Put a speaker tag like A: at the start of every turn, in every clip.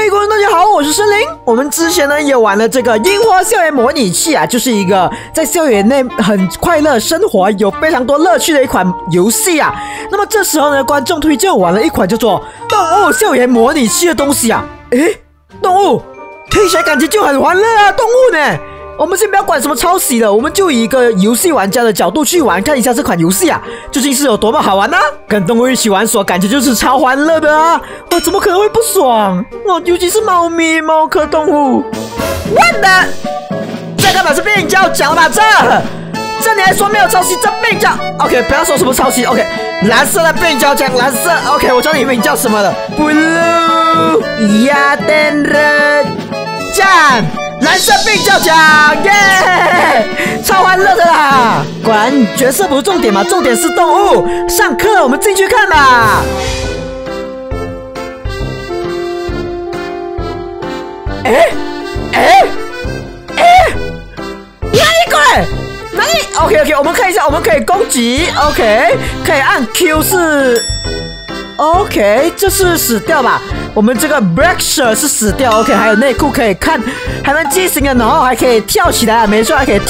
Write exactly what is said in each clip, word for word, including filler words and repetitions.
A: 嘿，观众大家好，我是森林。我们之前呢也玩了这个樱花校园模拟器啊，就是一个在校园内很快乐生活、有非常多乐趣的一款游戏啊。那么这时候呢，观众推荐我玩了一款叫做动物校园模拟器的东西啊。诶，动物听起来感觉就很欢乐啊，动物呢？我们先不要管什么抄袭了，我们就以一个游戏玩家的角度去玩，看一下这款游戏啊，究竟是有多么好玩呢、啊？跟动物一起玩耍，感觉就是超欢乐的啊！哇，怎么可能会不爽？哦，尤其是猫咪、猫科动物。what the？ 这根本是被你叫讲吧？这这你还说没有抄袭？这被你叫 OK， 不要说什么抄袭 OK。蓝色的被你叫讲蓝色 OK， 我知道你名叫什么了 ，Blue 雅典人战。蓝色病叫奖耶， yeah! 超欢乐的啦！果然角色不是重点嘛，重点是动物。上课，我们进去看吧。哎哎哎，哪里过来？哪里 ？OK OK， 我们看一下，我们可以攻击 ，OK， 可以按 Q 是 OK， 这是死掉吧？我们这个 Brexer 是死掉 ，OK， 还有内裤可以看，还能畸形的，然后还可以跳起来，没错，还可以跳。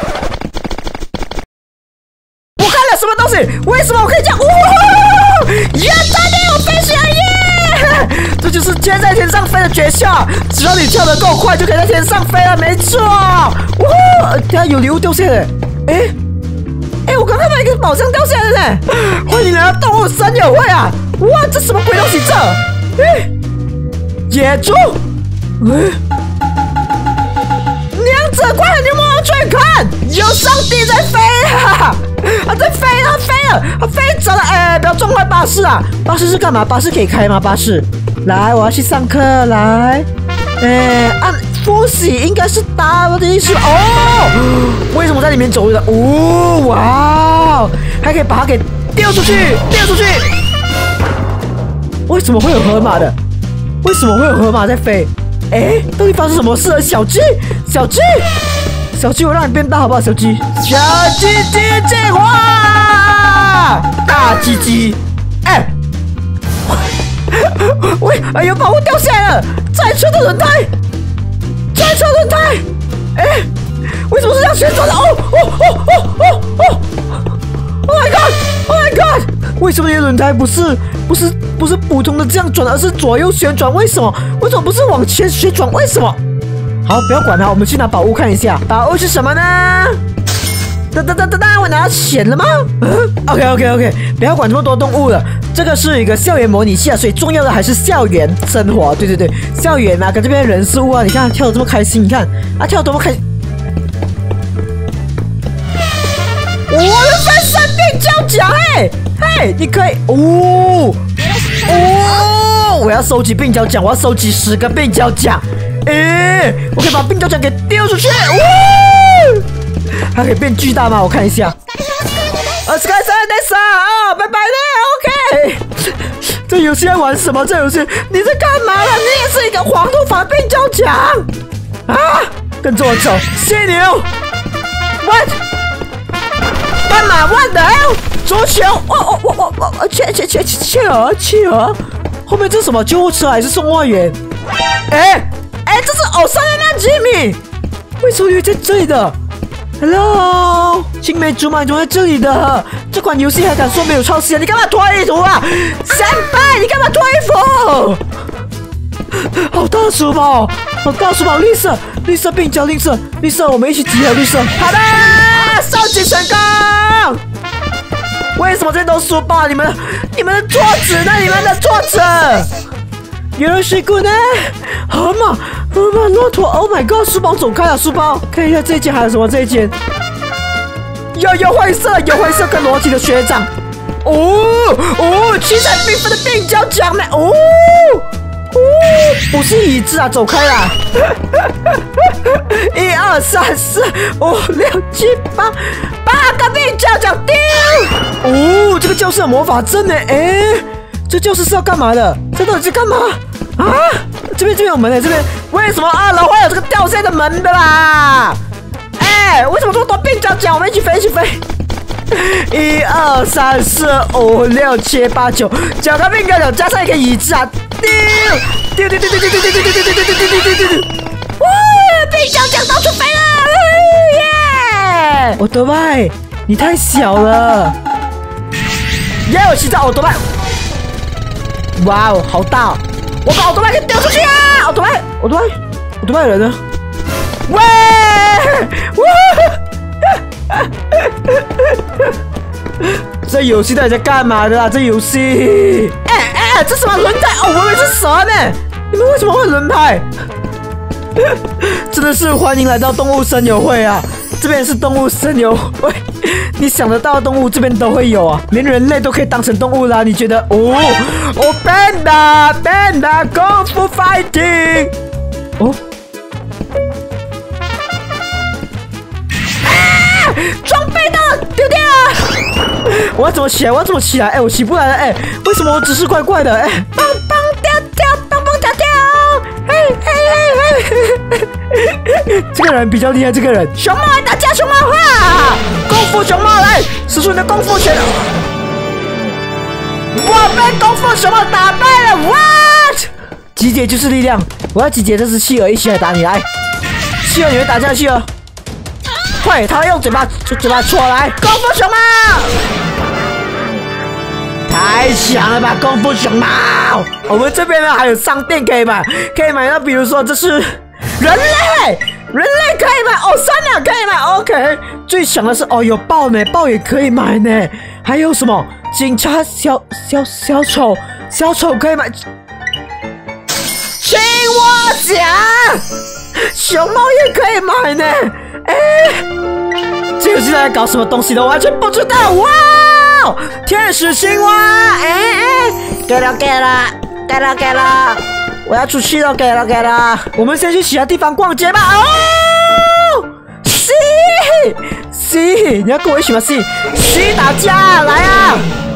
A: 我看了什么东西？为什么我可以这样？哇！耶！大弟，我飞起来耶！这就是接在天上飞的诀窍，只要你跳得够快，就可以在天上飞了，没错。哇！等下有礼物掉下来，哎哎，我刚看到一个宝箱掉下来了呢！欢迎来到动物森友会啊！哇，这什么鬼东西这？哎，野猪！哎，娘子，快点，你往往去看，有上帝在飞啊！啊，在飞，它飞了，它飞走了！哎，不要撞坏巴士啊！巴士是干嘛？巴士可以开吗？巴士，来，我要去上课，来，哎，按复习应该是打我的意思哦。为什么在里面走的？哦，哇，还可以把它给丢出去，丢出去。为什么会有河马的？为什么会有河马在飞？哎，到底发生什么事了？小鸡，小鸡，小鸡，我让你变大好不好？小鸡，小鸡鸡进化，大鸡鸡，哎，喂，哎呦，保护掉下来了！载车的轮胎，载车轮胎，哎，为什么是这样旋转的？哦哦哦哦哦哦 ！Oh my god！Oh my god！ 为什么你的轮胎不是不是不是普通的这样转，而是左右旋转？为什么？为什么不是往前旋转？为什么？好，不要管它，我们去拿宝物看一下。宝物是什么呢？哒哒哒哒哒，我拿到钱了吗？嗯 ？OK OK OK， 不要管这么多动物了。这个是一个校园模拟器啊，所以重要的还是校园生活。对对对，校园啊，跟这边人事物啊，你看跳得这么开心，你看啊，跳得多么开心。我的分身变交奖，嘿，嘿，你可以，哦，哦，我要收集病胶奖，我要收集十个病胶奖，诶，我可以把病胶奖给丢出去，呜，它可以变巨大吗？我看一下，呃 ，Sky Sky Desa， 啊，拜拜嘞 ，OK， 这游戏在玩什么？这游戏你在干嘛了？你也是一个黄头发病胶奖啊！跟着我走，犀牛 ，What？干嘛？我的足球！哦哦哦哦哦！切切切切切鹅切鹅！后面这是什么？救护车还是送货员？哎哎，这是偶像的那吉米，为什么会在这里的 ？Hello， 青梅竹马怎么在这里的？这款游戏还敢说没有抄袭啊？你干嘛脱衣服啊？先辈，你干嘛脱衣服？好大的书包，好大的书包，绿色绿色病胶，绿色绿色，我们一起集合绿色。好的。收集成功！为什么这都是书包？你们、你们的桌子呢？你们的桌子？原来是一个呢？河马、河马、骆驼 ！Oh my god！ 书包走开了，书包！看一下这一间还有什么？这一间有有灰色，有灰色跟裸体的学长。哦哦，七彩缤纷的病胶奖呢？哦。哦，不是椅子啊，走开啦！一二三四五六七八，八个病胶奖丢！哦，这个教室有魔法阵呢，哎，这教室是要干嘛的？这到底是干嘛啊？这边这边有门呢，这边为什么二楼会有这个掉下来的门的啦？哎，为什么这么多病胶奖？我们一起飞，一起飞！一二三四五六七八九，九个病胶奖加上一个椅子啊！丢丢丢丢丢丢丢丢丢丢丢丢丢丢丢丢！哇！被小奖到处飞了，耶！奥多麦，你太小了。耶！我骑着奥多麦。哇哦，好大！我把奥多麦给丢出去啊！奥多麦，奥多麦，奥多麦人呢？喂！哇！这游戏到底在干嘛的啦？这游戏，哎哎，这什么轮胎？哦，我以为是蛇呢。你们为什么会轮胎？真的是欢迎来到动物森友会啊！这边是动物森友会，你想得到的动物这边都会有啊，连人类都可以当成动物啦。你觉得？哦哦 ，Panda Panda 功夫 fighting， 哦。装备到了，丢掉！我要怎么起来？我要怎么起来？哎，我起不来了！哎，为什么我姿势怪怪的？哎，蹦蹦跳跳，蹦蹦跳跳！嘿嘿嘿嘿！这个人比较厉害，这个人熊猫来打架，熊猫哈！功夫熊猫来，使出你的功夫拳！我被功夫熊猫打败了 ！What？ 集结就是力量！我要集结这只企鹅一起来打你来！企鹅你会打架，企鹅！快，他会用嘴巴，嘴巴戳来，功夫熊猫，太强了吧，功夫熊猫！我们这边呢还有商店可以买，可以买到，比如说这是人类，人类可以买，哦，三两可以买 ，OK。最强的是哦，有豹呢，豹也可以买呢，还有什么警察小小小丑，小丑可以买，青蛙侠，熊猫也可以买呢。哎，这个是在搞什么东西的？我完全不知道。哇，天使青蛙！哎哎，给了给了给了给了，我要出去了，给了给了。我们先去其他地方逛街吧。哦 ，C C， 你要跟我一起吗 ？C C 打架来啊！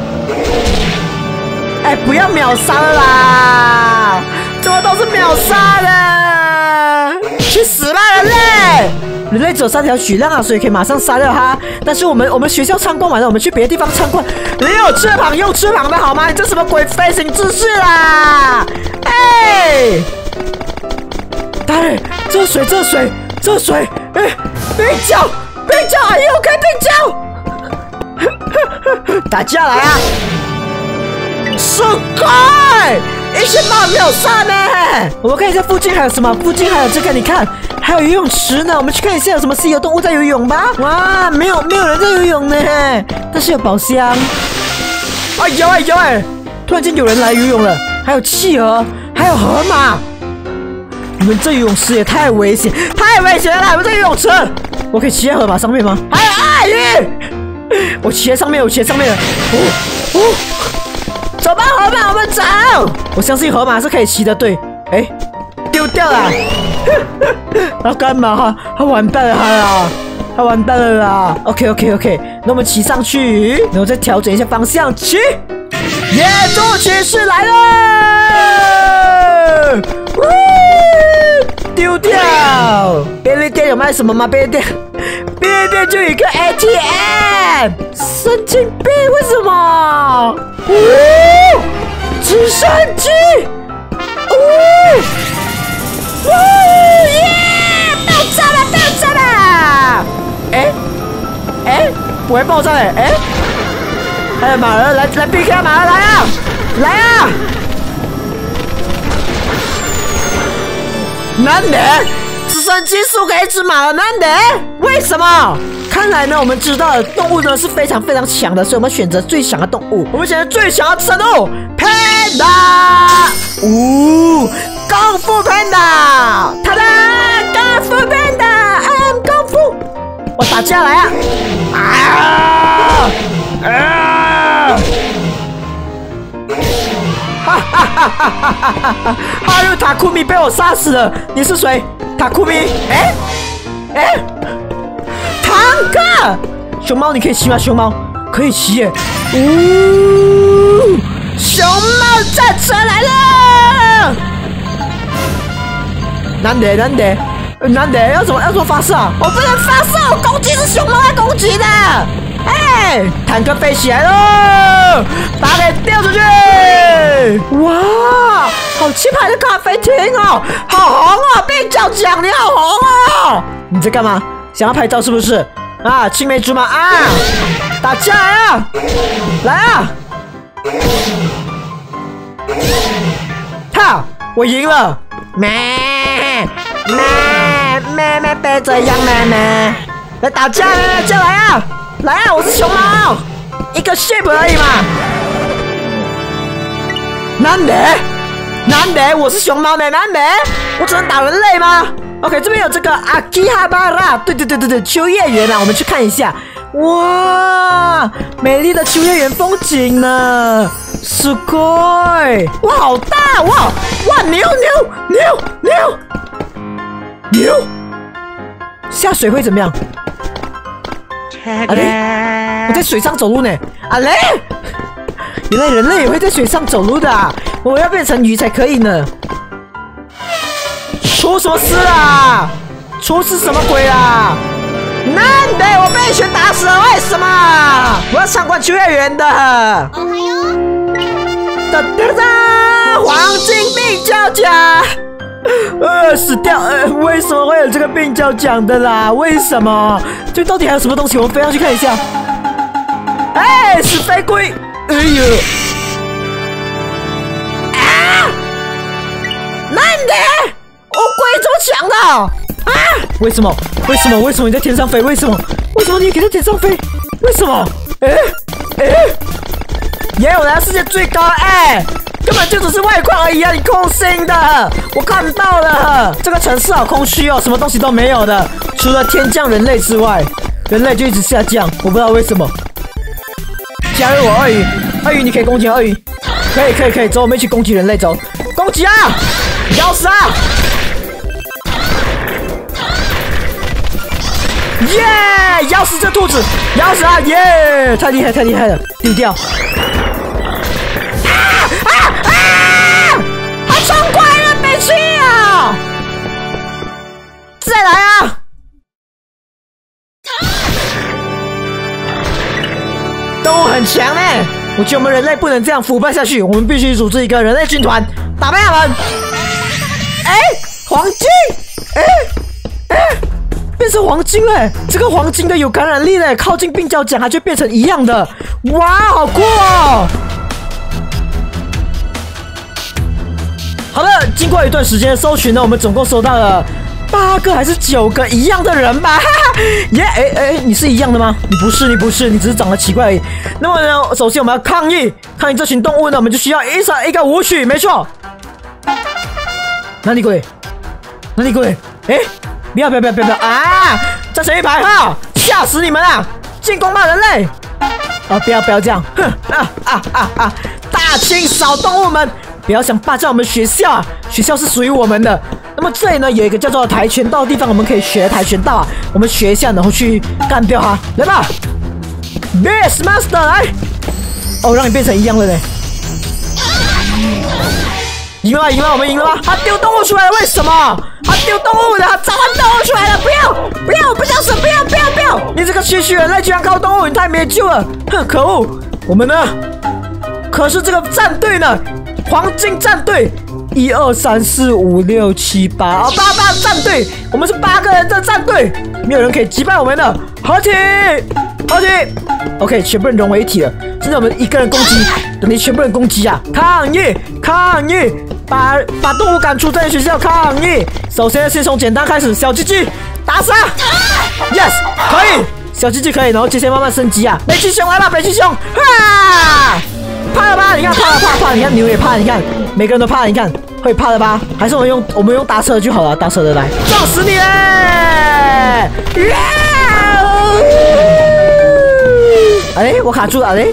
A: 哎，不要秒杀了啦！怎么都是秒杀的？去死吧，人类！人类只有三条血量啊，所以可以马上杀掉它。但是我们我们学校参观完了，我们去别的地方参观。你有翅膀用翅膀的好吗？你这什么鬼飞行姿势啦？哎，大人，这水这水这水，哎，冰胶冰胶，哎呦，开冰胶！打架来啊！是快！一群猫没有杀呢。我们看一下附近还有什么？附近还有这个，你看，还有游泳池呢。我们去看一下有什么稀有动物在游泳吧。哇，没有没有人在游泳呢，但是有宝箱。哎有哎有哎！突然间有人来游泳了，还有企鹅，还有河马。你们这游泳池也太危险，太危险了！我们这游泳池，我可以骑在河马上面吗？还有鳄鱼，我骑在上面，我骑在上面了。哦哦。走吧，河马，我们走。我相信河马是可以骑的，对。哎，丢掉了。他干嘛？他完蛋了啦！他完蛋了啦 ！OK OK OK， 那我们骑上去，然后再调整一下方向，骑。野猪骑士来了！丢掉。便利店有卖什么吗？便利店，便利店就有一个 A T M。神经病，为什么？哦，直升机！哦，哦耶！爆炸了，爆炸了！哎哎，不会爆炸哎哎！还有马儿来来避开马儿来啊！来啊！难得，直升机输给一只马了，难得？为什么？看来呢，我们知道了动物呢是非常非常强的，所以我们选择最强的动物。我们选择最强的生物 ，Panda。哦，功夫 Panda， 他的功夫 Panda，I'm 功夫。我打架来啊！啊啊！哈哈哈哈哈哈！哈鲁塔库米被我杀死了，你是谁？塔库米？哎哎！坦克，熊猫你可以骑吗？熊猫可以骑耶！呜、哦，熊猫战车来了！难得难得难得，要怎么要怎么发射啊？我不能发射，我攻击是熊猫在攻击的。哎，坦克飞起来了，把它给掉出去！哇， 好气派的咖啡厅哦，好红哦！被叫奖你好红哦！你在干嘛？想要拍照是不是？啊，青梅竹马啊！打架啊！来啊！哈！我赢了！咩咩咩咩，别这样咩咩！来打架咩咩，就来啊！来啊！我是熊猫，一个 shape 而已嘛。难得。难得我是熊猫呢，难得我只能打人类吗 ？OK， 这边有这个阿基哈巴拉，对对对对对，秋叶原啊，我们去看一下。哇，美丽的秋叶原风景呢，すごい！哇，好大哇哇，牛牛牛牛牛！下水会怎么样？阿雷，我在水上走路呢，阿雷。原来人类也会在水上走路的啊！我要变成鱼才可以呢。出什么事啊？出事什么鬼啊？难得我被一拳打死了，为什么？我要参观秋叶原的。哒哒哒！黄金病娇奖，呃，死掉！呃，为什么会有这个病娇奖的啦？为什么？这到底还有什么东西？我们飞上去看一下。哎，是飞龟！哎呦！啊！难得乌龟这么强的啊！为什么？为什么？为什么你在天上飞？为什么？为什么你可以在天上飞？为什么？哎哎！耶！我来到世界最高，哎，根本就只是外框而已啊！你空心的，我看到了。这个城市好空虚哦，什么东西都没有的，除了天降人类之外，人类就一直下降，我不知道为什么。加入我，鳄鱼，鳄鱼，你可以攻击鳄鱼，可以，可以，可以，走，我们一起攻击人类，走，攻击啊！咬死啊！耶！咬死这兔子，咬死啊！耶！太厉害，太厉害了，丢掉！啊啊啊！他冲过来了，北七啊！再来啊！动物很强呢，我觉得我们人类不能这样腐败下去，我们必须组织一个人类军团，打败他们。哎，黄金，哎哎，变成黄金了！这个黄金的有感染力嘞，靠近病娇奖它就变成一样的。哇，好酷哦！好的，经过一段时间的搜寻呢，我们总共搜到了八个还是九个一样的人吧？哈哈，耶！哎哎，你是一样的吗？你不是，你不是，你只是长得奇怪而已。那么呢，首先我们要抗议，抗议这群动物呢，我们就需要一首一个舞曲，没错。哪里鬼？哪里鬼？哎，不要不要不要不要啊！站成一排哈，吓死你们啊！进攻吧，人类！啊，不要不要这样，哼啊啊啊啊！大清扫动物们！不要想霸占我们学校啊！学校是属于我们的。那么这里呢有一个叫做跆拳道的地方，我们可以学跆拳道啊。我们学一下，然后去干掉它。来吧 ，Beast Master 来！哦，让你变成一样的嘞。赢了吧，赢了，我们赢了吧？他丢动物出来了，为什么？他丢动物的，他召唤动物出来了！不要，不要，不想死！不要，不要，不要！你这个区区人类居然靠动物，你太没救了！哼，可恶！我们呢？可是这个战队呢？黄金战队，一二三四五六七八啊，八八战队，我们是八个人的战队，没有人可以击败我们的，合体，合体 ，OK， 全部人融为一体了。现在我们一个人攻击，等你全部人攻击啊！抗议，抗议，把把动物赶出这间学校，抗议。首先先从简单开始，小鸡鸡打死啊 ！Yes， 可以，小鸡鸡可以，然后接下来慢慢升级啊！北极熊来吧，北极熊，哈！怕了吧？你看，怕了，怕怕！你看牛也怕，你看每个人都怕，你看会怕了吧？还是我们用我们用搭车就好了，搭车的来撞死你嘞！哎，我卡住了，哎！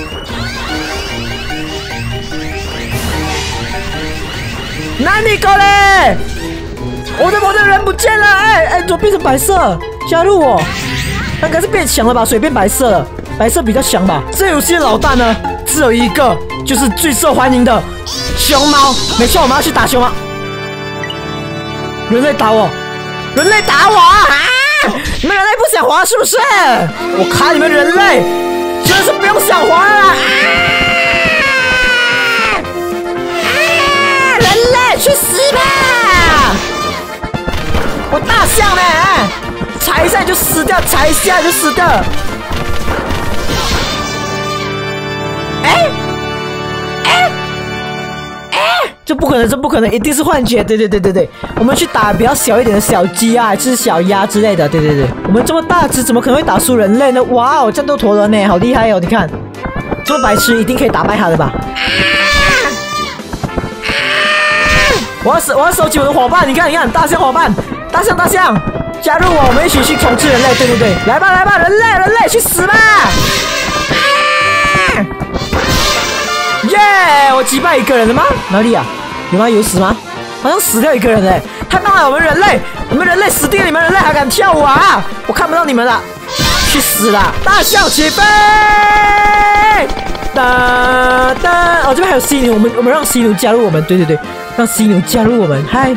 A: 哪里搞嘞？我的我的人不见了！哎哎，怎么变成白色？加入我！应该是变强了吧？水变白色了，白色比较强吧？这游戏的老大呢？只有一个，就是最受欢迎的熊猫。没错，我们要去打熊猫。人类打我，人类打我啊！你们人类不想活是不是？我看你们人类真是不用想活了啊！啊！人死吧！我大象呢？踩一下就死掉，踩一下就死掉。哎哎哎！这不可能，这不可能，一定是幻觉。对对对对对，我们去打比较小一点的小鸡啊，还是小鸭之类的。对对对，我们这么大只，怎么可能会打输人类呢？哇哦，战斗陀螺呢，好厉害哦！你看，这么白痴，一定可以打败他的吧？我要收，我要收集我的伙伴。你看，你看，大象伙伴，大象，大象，加入我，我们一起去统治人类。对对对，来吧，来吧，人类，人类，去死吧！耶！ Yeah, 我击败一个人了吗？哪里啊？有吗？有死吗？好像死掉一个人嘞！太棒了，我们人类，我们人类死定了！你们人类还敢跳舞啊？我看不到你们了，去死啦！大象起飞！哒哒！哦，这边还有犀牛，我们我们让犀牛加入我们。对对对。让犀牛加入我们，嗨！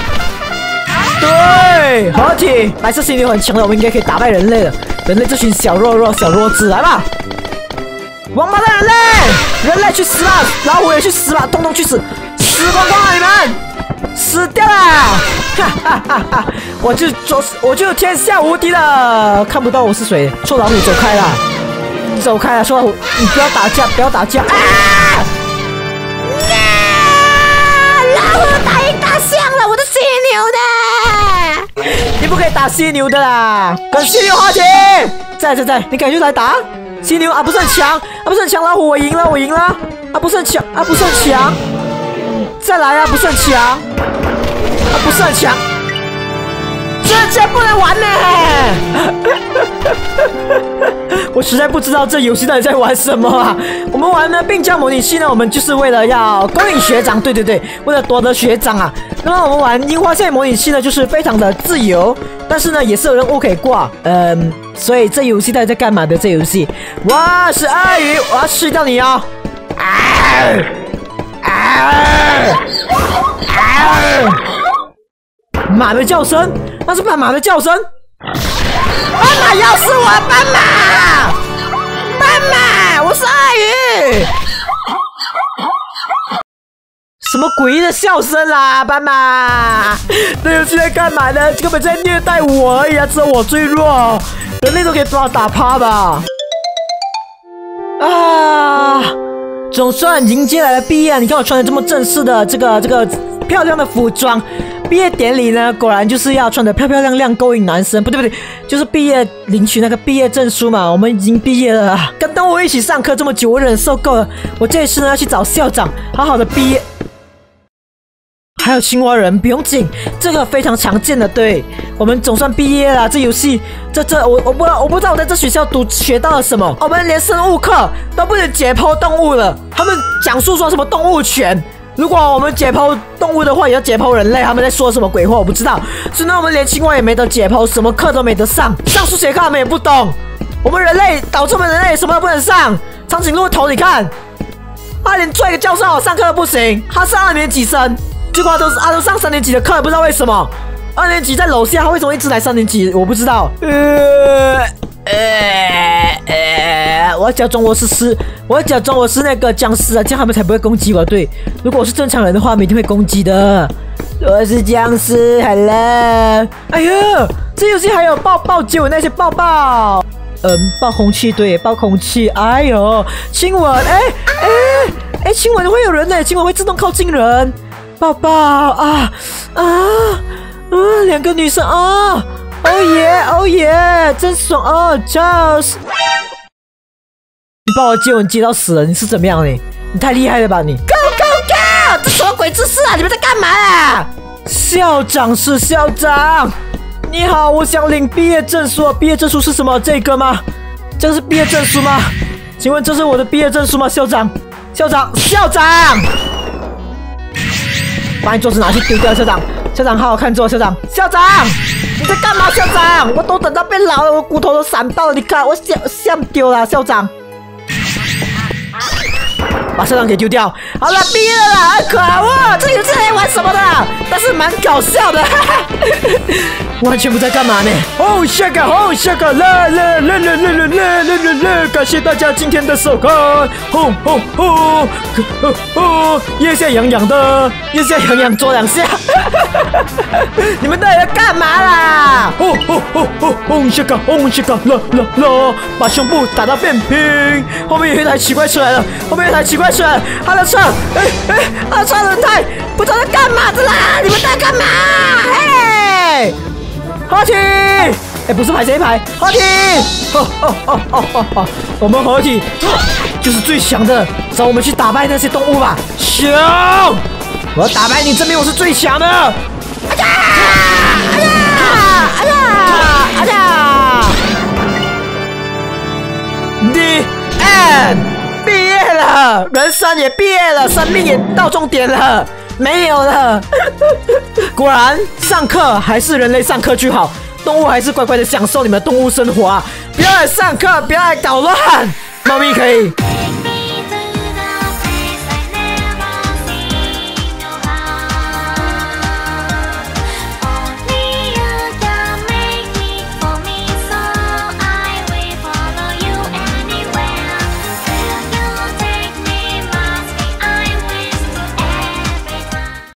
A: 对，合体，白色犀牛很强的，我们应该可以打败人类了。人类这群小弱弱、小弱智，来吧！王八蛋人类，人类去死吧！老虎也去死吧！通通去死，死光光啊！你们死掉啦！哈哈哈哈！我就做，我就天下无敌了！看不到我是谁？臭老虎，走开啦！走开啦！臭老虎，你不要打架，不要打架！啊！我打赢大象了，我的犀牛的！你不可以打犀牛的啦，跟犀牛合体！在在在，你赶紧来打犀牛啊！不是很强，啊不是很强，老虎我赢了，我赢了！啊不是很强，啊不是很强，再来啊！不是很强，啊不是很强，这这不能玩呢！我实在不知道这游戏到底在玩什么啊！我们玩呢病娇模拟器呢，我们就是为了要勾引学长，对对对，为了夺得学长啊。那么我们玩樱花线模拟器呢，就是非常的自由，但是呢也是有任务可以挂，嗯，所以这游戏到底在干嘛的？这游戏，我是鳄鱼，我要吃掉你哦！啊啊啊！马的叫声，那是斑马的叫声。斑马要是我，斑马，斑马，我是鳄鱼。什么诡异的笑声啦，斑马！这游戏在干嘛呢？根本在虐待我而已啊！只有我最弱，人类都可以把我打趴吧？啊！总算迎接来了毕业，你看我穿的这么正式的这个这个漂亮的服装。毕业典礼呢，果然就是要穿得漂漂亮亮，勾引男生。不对不对，就是毕业领取那个毕业证书嘛。我们已经毕业了，跟跟我一起上课这么久，我忍受够了。我这一次呢要去找校长，好好的毕业。还有青蛙人，不用紧，这个非常常见的。对，我们总算毕业了。这游戏，这这我我不知道，我不知道我在这学校读学到了什么。我们连生物课都不能解剖动物了，他们讲述说什么动物权。如果我们解剖动物的话，也要解剖人类。他们在说什么鬼话，我不知道。所以呢，我们连青蛙也没得解剖，什么课都没得上。上数学课他们也不懂。我们人类导致我们人类什么都不能上。长颈鹿的头，你看，他连做一个教授上课都不行。他是二年级生，结果他都是他都上三年级的课，不知道为什么。二年级在楼下，他为什么一直来三年级？我不知道。呃呃呃，我要假装我是尸，我要假装我是那个僵尸啊，这样他们才不会攻击我。对，如果我是正常人的话，他们一定会攻击的。我是僵尸，好了。哎呀，这游戏还有抱抱接吻那些抱抱，嗯，抱空气，对，抱空气。哎呦，亲吻，哎哎哎，亲吻会有人呢，亲吻会自动靠近人。抱抱啊啊啊！两个女生啊！哦耶，哦耶，真爽哦 ，Charles！ 你把我接吻接到死了，你是怎么样你？你太厉害了吧你 ！Go Go Go！ 这什么鬼姿势啊？你们在干嘛啊？校长是校长，你好，我想领毕业证书。毕业证书是什么？这个吗？这是毕业证书吗？请问这是我的毕业证书吗？校长，校长，校长！把你桌子拿去丢掉，校长！校长，好好看桌，校长！校长，你在干嘛？校长，我都等到变老了，我骨头都散到了，你看我想想丢了，校长。 把社长给丢掉。好了，毕业了啦，可恶！这游戏在玩什么的？但是蛮搞笑的，哈哈。完全不知道干嘛呢。哦，下个，哦，下个，啦啦啦啦啦啦啦啦啦！感谢大家今天的收看。吼吼吼！哦哦，腋下痒痒的，腋下痒痒做两下。你们到底在干嘛啦？哦哦哦哦，轰下个，轰下个，啦啦啦！把胸部打到变平。后面有一台奇怪车来了，后面有一台奇怪车来了，他的车，哎哎，他的车轮胎不知道在干嘛的啦！你们在干嘛？嘿，合体！哎，不是排这一排，合体！哦哦哦哦哦哦，我们合体就是最强的，找我们去打败那些动物吧！行，我要打败你，证明我是最强的！啊呀！啊呀！啊呀！啊呀 ！The end， 毕业了，人生也毕业了，生命也到终点了，没有了。果然，上课还是人类上课就好，动物还是乖乖的享受你们的动物生活啊！不要来上课，不要来捣乱。猫咪可以。